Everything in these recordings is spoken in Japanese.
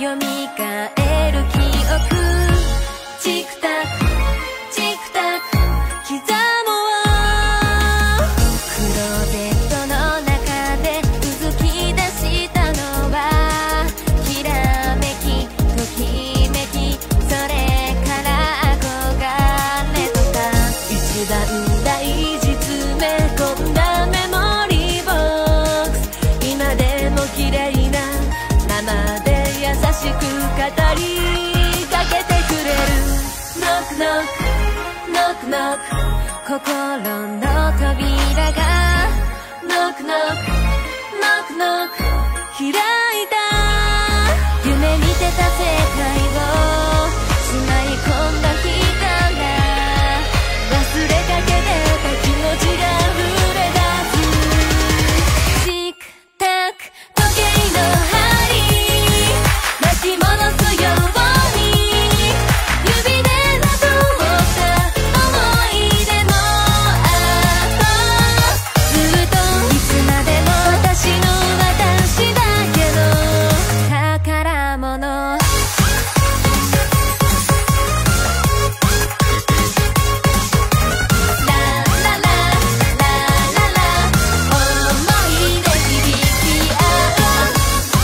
蘇る記憶、チクタクチクタク刻もう。クローゼットの中でうずき出したのはきらめきときめき、それから憧れとか一番大事詰め込んだメモリーボックス、今でも綺麗なままで優しく語りかけてくれる。ノックノックノックノック、心の扉がノックノックノックノック開いた。夢見てた世界をしまい込んだ日から忘れかけてた気持ちが溢れ出す。チクタク時計の針巻き戻すように、指でまとった思い出もあった。ずっといつまでも私の私だけの宝物。ララララララ、思い出響き合う。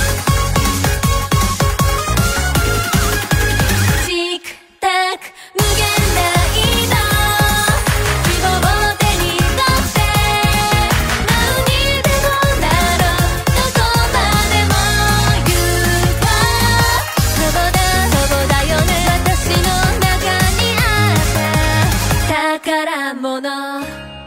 チクタク無限大の希望を手に取って何にでもなろう、どこまでも行こう。そうだよね、私の中にあった宝物。